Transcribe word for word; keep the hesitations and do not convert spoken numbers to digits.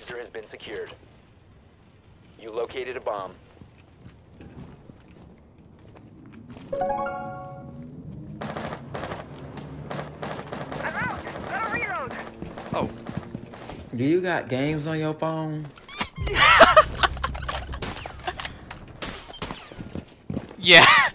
diffuser has been secured. You located a bomb. I'm out. Gotta reload. Oh. Do you got games on your phone? Yeah.